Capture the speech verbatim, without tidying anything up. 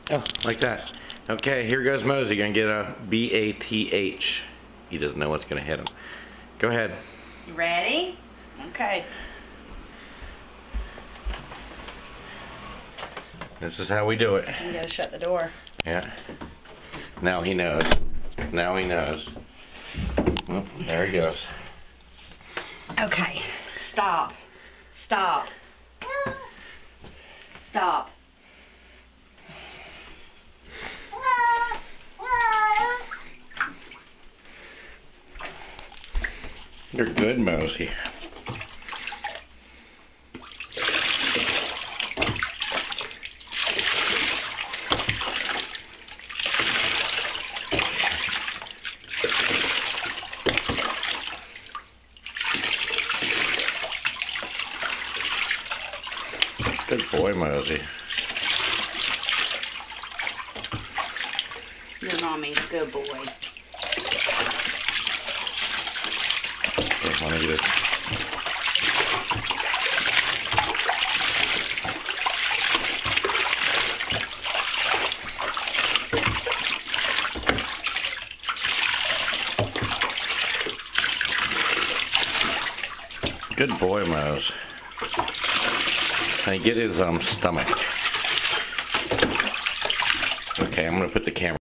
Oh, like that. Okay, here goes Mosey. Gonna get a B A T H. He doesn't know what's gonna hit him. Go ahead. You ready? Okay. This is how we do it. You gotta shut the door. Yeah. Now he knows. Now he knows. Oh, there he goes. Okay. Stop. Stop. Stop. You're good, Mosey. Good boy, Mosey. Your mommy's a good boy. Okay, let me get it. Good boy, Mose. Now get his um stomach. Okay, I'm gonna put the camera.